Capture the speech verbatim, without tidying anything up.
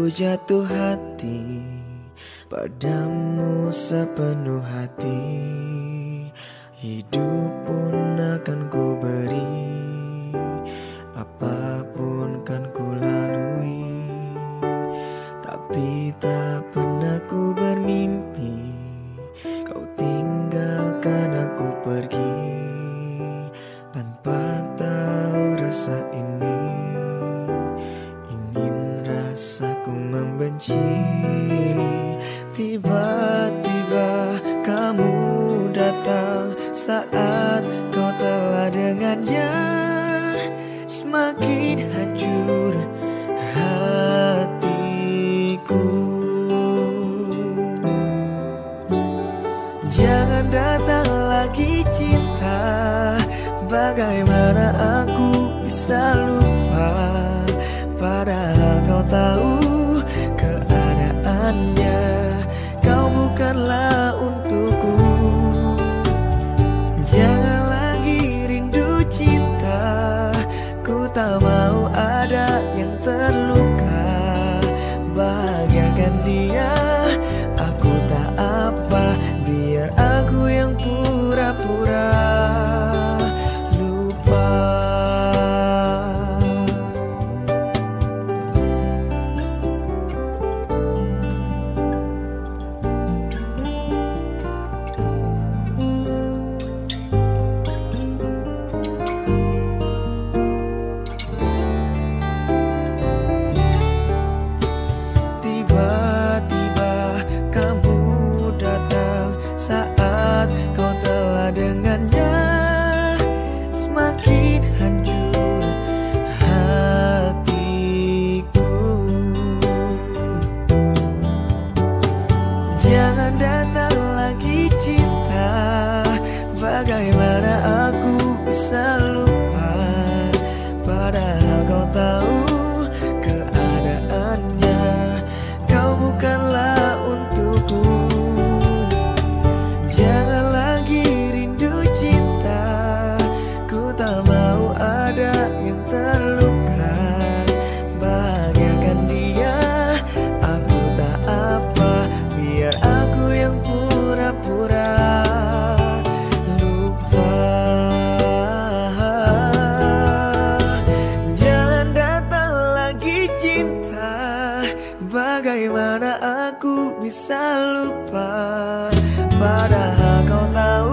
jatuh hati padamu sepenuh hati. Hidup pun akan ku beri, apapun kan ku lalui. Tapi tak pernah ku bermimpi kau tinggalkan aku pergi, tanpa tahu rasa ini. Ingin rasaku membenci. Tiba-tiba kamu datang saat kau telah dengannya. Semakin hancur hatiku. Jangan datang lagi cinta, bagaimana aku bisa lupa, padahal kau tahu keadaannya. Kau bukanlah untukku. Jangan lagi rindu cinta, ku tak mau ada yang terluka. Bahagiakan dia, aku tak apa, biar aku yang pura-pura lupa. Tiba-tiba kamu datang saat kau telah dengannya. Semakin hancur hatiku. Jangan datang lagi cinta, bagaimana aku bisa lupa, padahal kau tahu keadaannya. Kau bukanlah untukku. Jangan lagi rindu cinta, ku tak mau ada yang terluka. Bahagiakan dia, aku tak apa, biar aku yang pura-pura lupa. Jangan datang lagi cinta, bagaimana aku bisa lupa, padahal kau tahu